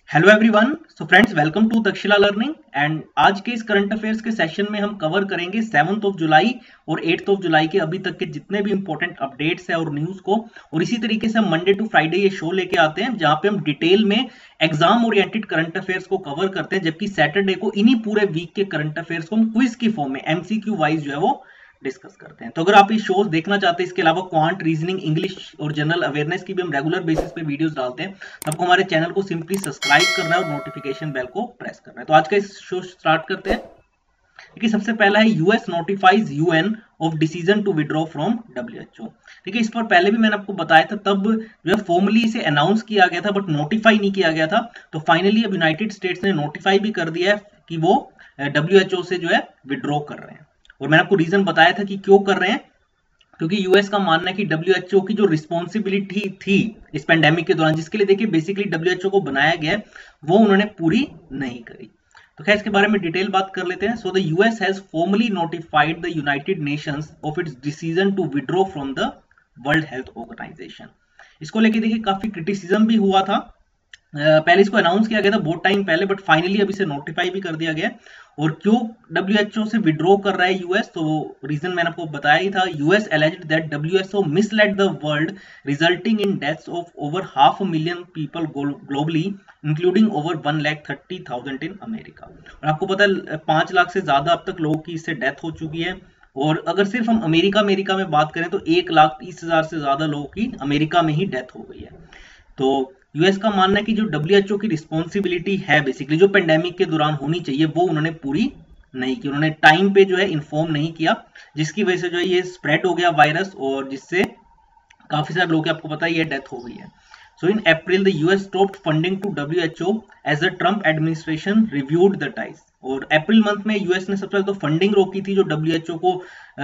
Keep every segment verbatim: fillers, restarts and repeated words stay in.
Hello everyone. So friends, welcome to Takshashila learning. And आज के इस करंट अफेयर्स के सेशन में हम कवर करेंगे सेवंथ ऑफ जुलाई और एट्थ ऑफ जुलाई के अभी तक के जितने भी इंपॉर्टेंट अपडेट्स हैं और न्यूज को। और इसी तरीके से हम मंडे टू फ्राइडे ये शो लेके आते हैं जहां पे हम डिटेल में एग्जाम ओरिएंटेड करंट अफेयर्स को कवर करते हैं, जबकि सैटरडे को इन्हीं पूरे वीक के करंट अफेयर्स को हम क्विज की फॉर्म में एमसीक्यू वाइज जो है वो डिस्कस करते हैं। तो अगर आप ये शोज देखना चाहते हैं, इसके अलावा क्वांट, रीजनिंग, इंग्लिश और जनरल अवेयरनेस की भी हम रेगुलर बेसिस पे वीडियोस डालते हैं, तो आपको हमारे चैनल को सिंपली सब्सक्राइब करना है और नोटिफिकेशन बेल को प्रेस करना है। तो आज का इस शो स्टार्ट करते हैं। देखिए, सबसे पहला है US notifies UN of decision to withdraw from WHO. देखिए, इस पर पहले भी मैंने आपको बताया था, तब जो है फॉर्मली इसे अनाउंस किया गया था बट नोटिफाई नहीं किया गया था। तो फाइनली अब यूनाइटेड स्टेट्स ने नोटिफाई भी कर दिया है कि वो डब्ल्यूएचओ से जो है विड्रॉ कर रहे हैं। और मैंने आपको रीजन बताया था कि क्यों कर रहे हैं, क्योंकि यूएस का मानना है कि डब्ल्यूएचओ की जो रिस्पॉन्सिबिलिटी थी इस पेंडेमिक के दौरान, जिसके लिए देखिए बेसिकली डब्ल्यूएचओ को बनाया गया है, वो उन्होंने पूरी नहीं करी। तो खैर, इसके बारे में डिटेल बात कर लेते हैं। So the US has formally notified the United Nations of its decision to withdraw from the World Health Organization. इसको लेके देखिए काफी क्रिटिसिज्म भी हुआ था। पहले इसको अनाउंस किया गया था बहुत टाइम पहले, बट फाइनली अब इसे नोटिफाई भी कर दिया गया। और क्यों डब्ल्यूएचओ से विड्रॉ कर रहा है यूएस, तो रीजन मैंने आपको बताया ही था। US alleged that WHO misled the world, resulting in deaths of over half a million people globally, including over one lakh thirty thousand in America. और आपको पता है पांच लाख से ज्यादा अब तक लोगों की इससे डेथ हो चुकी है। और अगर सिर्फ हम अमेरिका अमेरिका में बात करें तो एक लाख तीस हजार से ज्यादा लोगों की अमेरिका में ही डेथ हो गई है। तो यूएस का मानना है कि जो डब्ल्यूएचओ की रिस्पॉन्सिबिलिटी है बेसिकली जो पेंडेमिक के दौरान होनी चाहिए, वो उन्होंने पूरी नहीं की। उन्होंने टाइम पे जो है इन्फॉर्म नहीं किया, जिसकी वजह से जो है ये स्प्रेड हो गया वायरस, और जिससे काफी सारे लोगों की आपको पता ही है डेथ हो गई है। So in April the US stopped funding to WHO as the Trump administration reviewed the ties. और अप्रैल मंथ में यूएस ने सबसे पहले तो फंडिंग रोकी थी जो डब्ल्यूएचओ को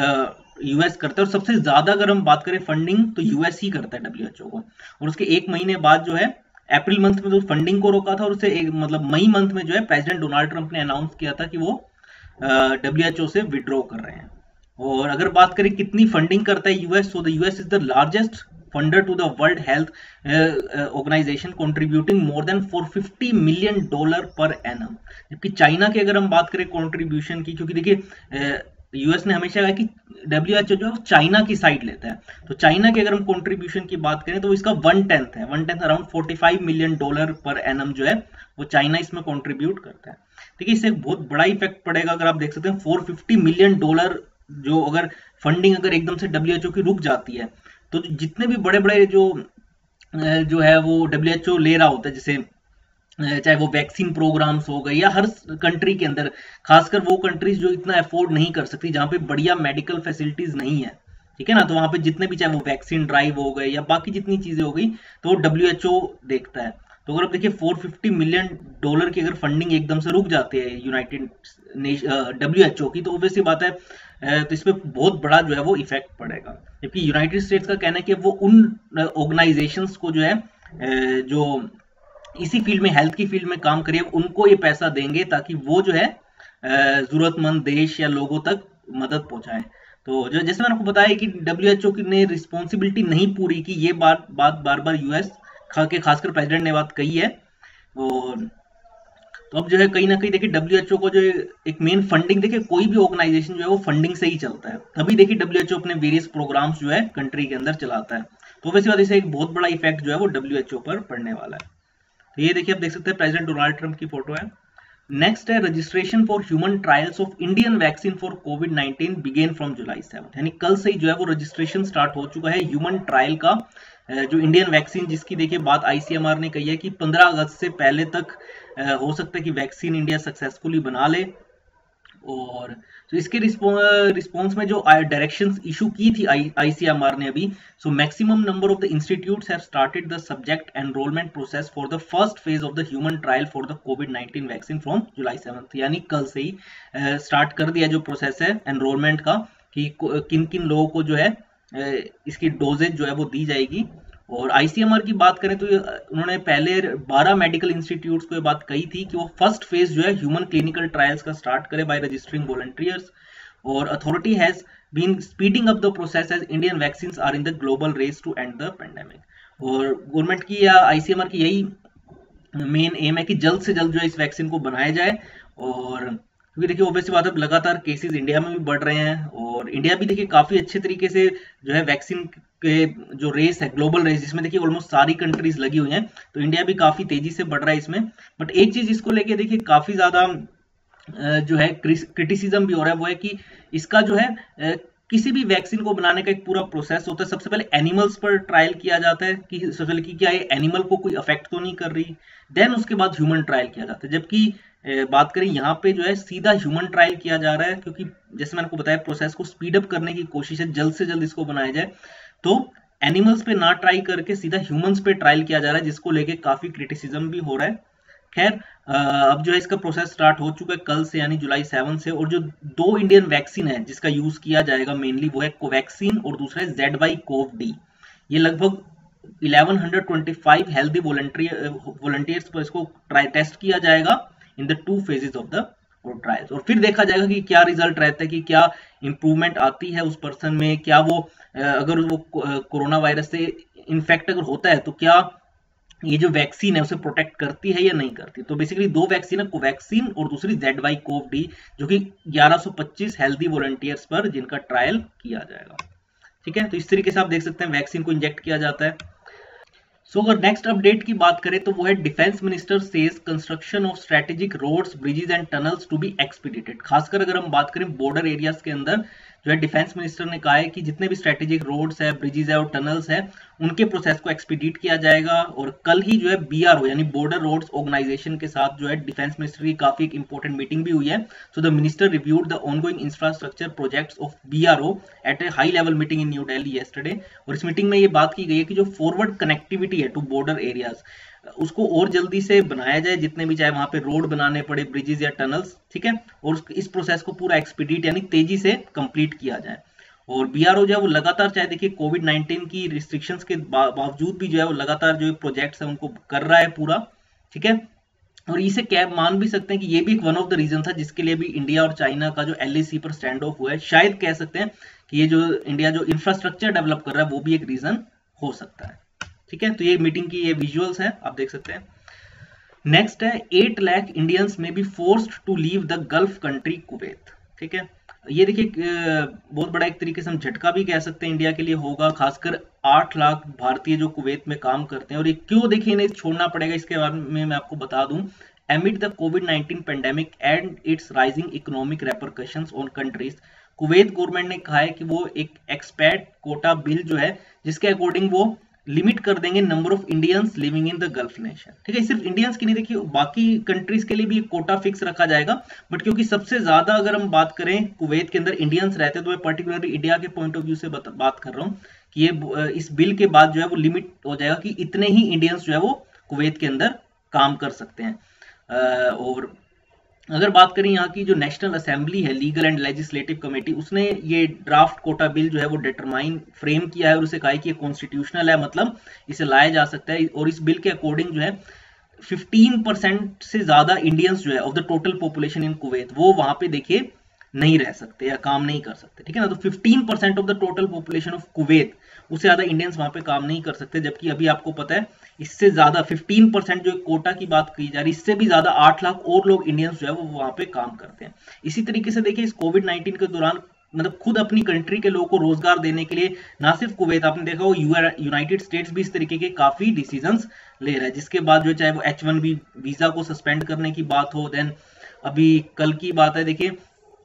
यूएस करता है। और सबसे ज्यादा अगर हम बात करें फंडिंग, तो यूएस ही करता है डब्ल्यूएचओ को। और उसके एक महीने बाद जो है अप्रैल मंथ में तो फंडिंग को रोका था, और उससे एक मतलब मई मंथ में जो है प्रेसिडेंट डोनाल्ड ट्रंप ने अनाउंस किया था कि वो डब्ल्यूएचओ से विड्रॉ कर रहे हैं। और अगर बात करें कितनी फंडिंग करता है यूएस, तो the US is the largest funder to the World Health Organization, contributing more than four fifty million dollar per annum. जबकि चाइना की अगर हम बात करें कंट्रीब्यूशन की, क्योंकि देखिए यूएस ने हमेशा कहा कि डब्ल्यूएचओ जो है चाइना की साइड लेता है, तो चाइना की अगर हम कंट्रीब्यूशन की बात करें तो इसका वन टेंथ है one tenth around forty five million dollar per annum जो है वो चाइना इसमें कंट्रीब्यूट करता है। देखिए, इससे एक बहुत बड़ा इफेक्ट पड़ेगा। अगर आप देख सकते हैं फोर फिफ्टी मिलियन डॉलर जो अगर फंडिंग अगर एकदम से डब्ल्यूएचओ की रुक जाती है, तो जितने भी बड़े बड़े जो जो है वो डब्ल्यूएचओ ले रहा होता है, जैसे चाहे वो वैक्सीन प्रोग्राम्स हो गए या हर कंट्री के अंदर, खासकर वो कंट्रीज जो इतना अफोर्ड नहीं कर सकती, जहां पे बढ़िया मेडिकल फैसिलिटीज नहीं है, ठीक है ना, तो वहां पे जितने भी चाहे वो वैक्सीन ड्राइव हो गए या बाकी जितनी चीजें हो गई, तो डब्ल्यूएचओ देखता है। तो अगर आप देखिए फोर फिफ्टी मिलियन डॉलर की अगर फंडिंग एकदम से रुक जाती है यूनाइटेड डब्ल्यूएचओ की, तो ऑब्वियसली बात है तो इस पर बहुत बड़ा जो है वो इफेक्ट पड़ेगा। जबकि यूनाइटेड स्टेट्स का कहना है कि वो उन ऑर्गेनाइजेशंस को जो है जो इसी फील्ड में हेल्थ की फील्ड में काम करिए, उनको ये पैसा देंगे ताकि वो जो है जरूरतमंद देश या लोगों तक मदद पहुंचाए। तो जो जैसे मैंने आपको बताया कि डब्ल्यूएचओ ने रिस्पॉन्सिबिलिटी नहीं पूरी की, ये बात बात बार बार यूएस खा के खासकर प्रेसिडेंट ने बात कही है। और तो अब जो है कहीं ना कहीं देखिए डब्ल्यूएचओ को जो एक मेन फंडिंग, देखिए कोई भी ऑर्गेनाइजेशन जो है वो फंडिंग से ही चलता है, तभी देखिए डब्ल्यूएचओ अपने वेरियस प्रोग्राम्स जो है कंट्री के अंदर चलाता है। तो वैसे बात इसे एक बहुत बड़ा इफेक्ट जो है वो डब्ल्यूएचओ पर पड़ने वाला है। तो ये देखिए आप देख सकते हैं प्रेसिडेंट डोनाल्ड ट्रंप की फोटो है। नेक्स्ट है registration for human trials of Indian vaccine for COVID nineteen begin from July seventh. यानी कल से ही जो है वो रजिस्ट्रेशन स्टार्ट हो चुका है ह्यूमन ट्रायल का, जो इंडियन वैक्सीन जिसकी देखिए बात आईसीएमआर ने कही है कि पंद्रह अगस्त से पहले तक हो सकता है कि वैक्सीन इंडिया सक्सेसफुली बना ले। और तो इसके रिस्पॉन्स में जो डायरेक्शंस इशू की थी आईसीएमआर ने अभी, so maximum number of the institutes have started the subject enrolment process for the first phase of the human trial for the COVID nineteen vaccine from July seventh. यानी कल से ही start कर दिया जो प्रोसेस है enrolment का, कि किन किन लोगों को जो है इसकी डोजेज जो है वो दी जाएगी। और आईसीएमआर की बात करें तो उन्होंने पहले बारह मेडिकल इंस्टीट्यूट्स को ये बात कही थी कि वो फर्स्ट फेज जो है ह्यूमन क्लिनिकल ट्रायल्स का स्टार्ट करे बाय रजिस्टरिंग वॉलंटियर्स। और authority has been speeding up the process as Indian vaccines are in the global race to end the pandemic. और गवर्नमेंट की या आईसीएमआर की यही मेन एम है कि जल्द से जल्द जो है इस वैक्सीन को बनाया जाए। और क्योंकि देखिए ऑब्वियस बात है, लगातार केसेस इंडिया में भी बढ़ रहे हैं और इंडिया भी देखिए काफी अच्छे तरीके से जो है वैक्सीन के जो रेस है, ग्लोबल रेस, जिसमें देखिए ऑलमोस्ट सारी कंट्रीज लगी हुई हैं, तो इंडिया भी काफी तेजी से बढ़ रहा है इसमें। बट एक चीज इसको लेके देखिए काफी ज्यादा जो है क्रिटिसिज्म भी हो रहा है, वो है कि इसका जो है किसी भी वैक्सीन को बनाने का एक पूरा प्रोसेस होता है। सबसे पहले एनिमल्स पर ट्रायल किया जाता है कि सबसे पहले कि क्या ये एनिमल को कोई अफेक्ट तो नहीं कर रही, देन उसके बाद ह्यूमन ट्रायल किया जाता है। जबकि बात करें यहाँ पे जो है सीधा ह्यूमन ट्रायल किया जा रहा है, क्योंकि जैसे मैंने आपको बताया प्रोसेस को स्पीड अप करने की कोशिश है, जल्द से जल्द इसको बनाया जाए। तो एनिमल्स पे ना ट्राई करके सीधा ह्यूमंस पे ट्रायल किया जा रहा है, जिसको लेके काफी क्रिटिसिज्म भी हो रहा है। खैर अब जो है इसका प्रोसेस स्टार्ट हो चुका है कल से, यानी जुलाई सेवन से। और जो दो इंडियन वैक्सीन है जिसका यूज किया जाएगा मेनली, वो है कोवैक्सीन और दूसरा है जेड वाई कोव डी। ये लगभग eleven twenty five healthy volunteers पर इसको ट्राई टेस्ट किया जाएगा in the two phases of the trials. और फिर देखा जाएगा कि क्या रिजल्ट रहता है, कि क्या इंप्रूवमेंट आती है उस पर्सन में, क्या वो अगर वो कोरोना वायरस से इन्फेक्ट अगर होता है तो क्या ये जो वैक्सीन है उसे प्रोटेक्ट करती है या नहीं करती। तो बेसिकली दो वैक्सीन है, कोवैक्सीन और दूसरी जेड वाई कोव डी, जो कि ग्यारह सौ पच्चीस हेल्दी वॉलंटियर्स पर जिनका ट्रायल किया जाएगा। ठीक है, तो इस तरीके से आप देख सकते हैं वैक्सीन को इंजेक्ट किया जाता है। सो so, अगर नेक्स्ट अपडेट की बात करें तो वो है defence minister says construction of strategic roads, bridges and tunnels to be expedited. खासकर अगर हम बात करें बॉर्डर एरियाज के अंदर, जो है डिफेंस मिनिस्टर ने कहा है कि जितने भी स्ट्रेटेजिक रोड्स है, ब्रिजेस है और टनल्स है, उनके प्रोसेस को एक्सपीडिट किया जाएगा। और कल ही जो है बीआरओ यानी बॉर्डर रोड्स ऑर्गेनाइजेशन के साथ जो है डिफेंस मिनिस्टर की काफी एक इंपॉर्टेंट मीटिंग भी हुई है। So the minister reviewed the ongoing infrastructure projects of BRO at a high level meeting in New Delhi yesterday. और इस मीटिंग में ये बात की गई है कि जो फॉरवर्ड कनेक्टिविटी है टू बॉर्डर एरियाज, उसको और जल्दी से बनाया जाए, जितने भी चाहे वहां पे रोड बनाने पड़े, ब्रिजेस या टनल्स। ठीक है, और इस प्रोसेस को पूरा एक्सपीडिट यानी तेजी से कंप्लीट किया जाए। और बीआरओ जो है वो लगातार, चाहे देखिए कोविड नाइनटीन की रिस्ट्रिक्शंस के बावजूद भी जो है वो लगातार जो प्रोजेक्ट्स है उनको कर रहा है पूरा। ठीक है, और इसे क्या मान भी सकते हैं कि ये भी एक वन ऑफ द रीजन था जिसके लिए भी इंडिया और चाइना का जो एलएसी पर स्टैंड ऑफ हुआ है। शायद कह सकते हैं कि ये जो इंडिया जो इंफ्रास्ट्रक्चर डेवलप कर रहा है वो भी एक रीजन हो सकता है। ठीक है, तो ये मीटिंग की ये विजुअल्स है, आप देख सकते हैं। नेक्स्ट है eight lakh Indians may be forced to leave the Gulf country Kuwait. ठीक है, ये देखिए बहुत बड़ा एक तरीके से हम झटका भी कह सकते हैं इंडिया के लिए होगा, खासकर आठ लाख भारतीय जो कुवैत में काम करते हैं। और ये क्यों देखिए इन्हें छोड़ना पड़ेगा, इसके बारे में मैं आपको बता दूं। Amid the COVID nineteen pandemic and its rising economic repercussions on countries, Kuwait government ने कहा है कि वो एक एक्सपैट कोटा बिल जो है, जिसके अकॉर्डिंग वो लिमिट कर देंगे number of Indians living in the Gulf nation. ठीक है, सिर्फ इंडियंस की नहीं, देखिए बाकी कंट्रीज के लिए भी एक कोटा फिक्स रखा जाएगा। बट क्योंकि सबसे ज्यादा अगर हम बात करें कुवैत के अंदर इंडियंस रहते हैं, तो मैं पर्टिकुलरली इंडिया के पॉइंट ऑफ व्यू से बात कर रहा हूँ कि ये इस बिल के बाद जो है वो लिमिट हो जाएगा कि इतने ही इंडियंस जो है वो कुवैत के अंदर काम कर सकते हैं। और अगर बात करें यहाँ की जो नेशनल असेंबली है, लीगल एंड लेजिस्लेटिव कमेटी, उसने ये ड्राफ्ट कोटा बिल जो है वो डिटरमाइन फ्रेम किया है और उसे कहा है कि ये कॉन्स्टिट्यूशनल है, मतलब इसे लाया जा सकता है। और इस बिल के अकॉर्डिंग जो है फिफ्टीन परसेंट से ज्यादा इंडियंस जो है of the total population in Kuwait, वो वहां पे देखिए नहीं रह सकते या काम नहीं कर सकते। ठीक है ना, तो fifteen percent of the total population of Kuwait, उससे ज्यादा इंडियंस वहां पे काम नहीं कर सकते। जबकि अभी आपको पता है इससे ज्यादा फिफ्टीन परसेंट जो कोटा की बात की जा रही है, इससे भी ज्यादा आठ लाख और लोग इंडियंस जो है वो वहां पे काम करते हैं। इसी तरीके से देखिए इस कोविड नाइनटीन के दौरान मतलब खुद अपनी कंट्री के लोगों को रोजगार देने के लिए ना सिर्फ कुवैत, आपने देखा हो यूनाइटेड स्टेट्स भी इस तरीके के काफी डिसीजंस ले रहा है, जिसके बाद जो चाहे वो एच वन बी वीजा को सस्पेंड करने की बात हो, देन अभी कल की बात है देखिए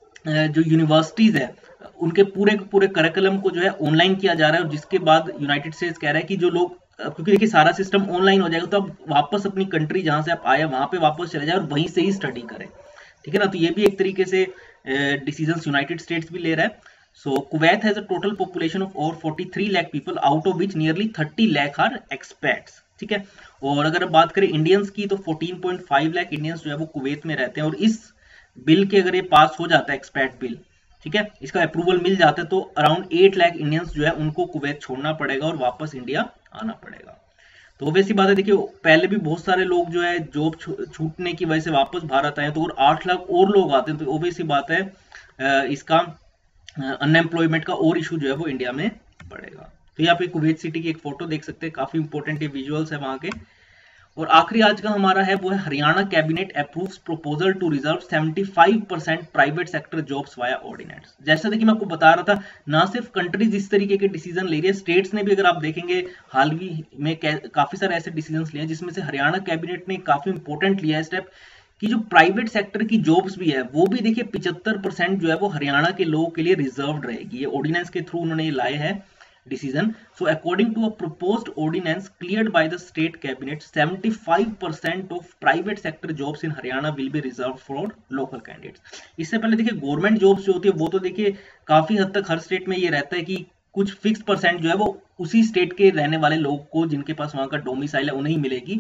जो यूनिवर्सिटीज है उनके पूरे पूरे करिकुलम को जो है ऑनलाइन किया जा रहा है। और जिसके बाद यूनाइटेड स्टेट्स कह रहा है कि जो लोग, क्योंकि देखिए सारा सिस्टम ऑनलाइन हो जाएगा, तो आप वापस अपनी कंट्री जहां से आप आए वहां पे वापस चले जाए और वहीं से ही स्टडी करें। ठीक है ना, तो ये भी एक तरीके से डिसीजंस यूनाइटेड स्टेट्स भी ले रहा है। So Kuwait has a total population of over forty three lakh people, out of which nearly thirty lakh are expats. ठीक है, और अगर बात करें इंडियंस की, तो fourteen point five lakh Indians जो है वो कुवैत में रहते हैं। और इस बिल के अगर ये पास हो जाता है एक्सपैट बिल, ठीक है, इसका अप्रूवल मिल जाता है, तो अराउंड एट लाख इंडियंस जो है उनको कुवैत छोड़ना पड़ेगा और वापस इंडिया आना पड़ेगा। तो वैसी बात है, देखिए पहले भी बहुत सारे लोग जो है जॉब छूटने की वजह से वापस भारत आए, तो और आठ लाख और लोग आते हैं, तो ओबवियसली बात है इसका अनएम्प्लॉयमेंट का और इशू जो है वो इंडिया में बढ़ेगा। तो यहाँ पे कुवैत सिटी की एक फोटो देख सकते हैं, काफी इंपॉर्टेंट ये विजुअल्स है वहां के। और आखिरी आज का हमारा है वो है Haryana cabinet approves proposal to reserve पचहत्तर percent private sector jobs via ordinance. जैसा देखिए मैं आपको बता रहा था, ना सिर्फ कंट्रीज इस तरीके के डिसीजन ले रही है, स्टेट्स ने भी, अगर आप देखेंगे हाल ही में काफी सारे ऐसे डिसीजन लिए हैं, जिसमें से हरियाणा कैबिनेट ने काफी इंपॉर्टेंट लिया है स्टेप कि जो प्राइवेट सेक्टर की जॉब्स भी है वो भी देखिए पचहत्तर परसेंट जो है वो हरियाणा के लोगों के लिए रिजर्व्ड रहेगी। ये ऑर्डिनेंस के थ्रू उन्होंने लाए हैं decision. So according to a proposed ordinance cleared by the state cabinet, seventy-five percent of private sector jobs in Haryana will be reserved for local candidates. इससे पहले देखिए गवर्नमेंट जॉब्स जो होती है वो तो देखिए काफी हद तक हर स्टेट में ये रहता है कि कुछ फिक्स परसेंट जो है वो उसी स्टेट के रहने वाले लोग को, जिनके पास वहां का डोमिसाइल है, उन्हें मिलेगी।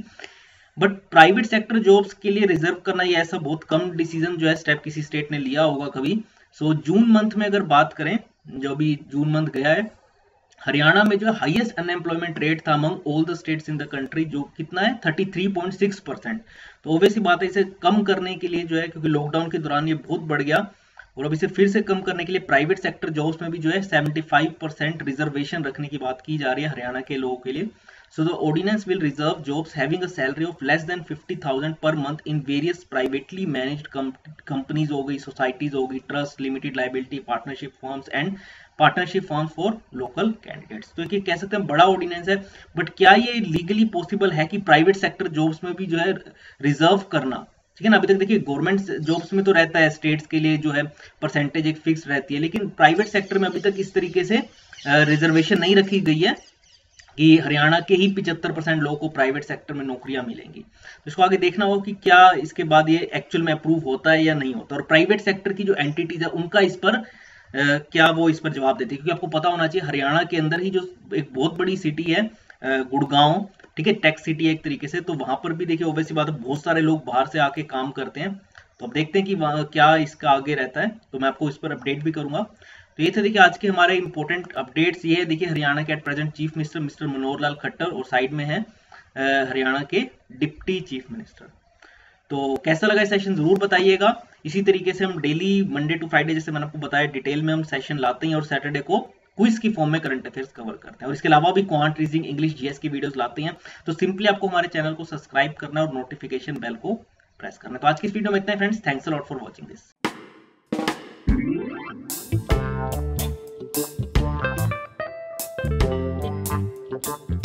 बट प्राइवेट सेक्टर जॉब्स के लिए रिजर्व करना ये ऐसा बहुत कम डिसीजन जो है स्टेप किसी स्टेट ने लिया होगा कभी। सो so, जून मंथ में अगर बात करें, जो भी जून मंथ गया है, हरियाणा में जो हाईएस्ट अनएम्प्लॉयमेंट रेट था among all the states in the country, जो कितना है तैंतीस पॉइंट छह परसेंट। तो ऑब्वियसली बात है, इसे कम करने के लिए जो है, क्योंकि लॉकडाउन के दौरान ये बहुत बढ़ गया, और अब इसे फिर से कम करने के लिए प्राइवेट सेक्टर जॉब्स में भी जो है पचहत्तर परसेंट रिजर्वेशन रखने की बात की जा रही है हरियाणा के लोगों के लिए। So the ordinance will reserve jobs having a salary of less than fifty thousand per month in various privately managed com companies हो गई, societies हो गई, trust, limited liability, partnership firms and partnership firms for local candidates। तो ये कह सकते हैं बड़ा ऑर्डिनेंस है, बट क्या ये लीगली पॉसिबल है कि प्राइवेट सेक्टर जॉब्स में भी जो है रिजर्व करना? ठीक है ना, अभी तक देखिए गवर्नमेंट जॉब्स में तो रहता है स्टेट्स के लिए जो है परसेंटेज एक फिक्स रहती है, लेकिन प्राइवेट सेक्टर में अभी तक इस तरीके से रिजर्वेशन नहीं रखी गई है कि हरियाणा के ही पचहत्तर परसेंट लोगों को प्राइवेट सेक्टर में नौकरियां मिलेंगी। तो इसको आगे देखना होगा कि क्या इसके बाद ये एक्चुअल में अप्रूव होता है या नहीं होता, और प्राइवेट सेक्टर की जो एंटिटीज है उनका इस पर आ, क्या वो इस पर जवाब देते हैं, क्योंकि आपको पता होना चाहिए हरियाणा के अंदर ही जो एक बहुत बड़ी सिटी है गुड़गांव, ठीक है, टेक सिटी है एक तरीके से, तो वहां पर भी देखिए ऑब्वियसली बात है बहुत सारे लोग बाहर से आके काम करते हैं। तो अब देखते हैं कि क्या इसका आगे रहता है, तो मैं आपको इस पर अपडेट भी करूंगा। तो ये थे देखिए आज के हमारे इंपॉर्टेंट अपडेट्स। ये है देखिए हरियाणा के at present chief minister mister Manohar Lal Khattar, और साइड में है हरियाणा के डिप्टी चीफ मिनिस्टर। तो कैसा लगा सेशन जरूर बताइएगा। इसी तरीके से हम डेली मंडे टू फ्राइडे, जैसे मैंने आपको बताया, डिटेल में हम सेशन लाते हैं, और सैटरडे को क्विज की फॉर्म में करंट अफेयर्स कवर करते हैं, और इसके अलावा भी क्वांट, रीजनिंग, इंग्लिश, जीएस की वीडियोस लाते हैं। तो सिंपली आपको हमारे चैनल को सब्सक्राइब करना और नोटिफिकेशन बेल को प्रेस करना। तो आज की इस वीडियो में इतना है friends, thanks a lot for watching this.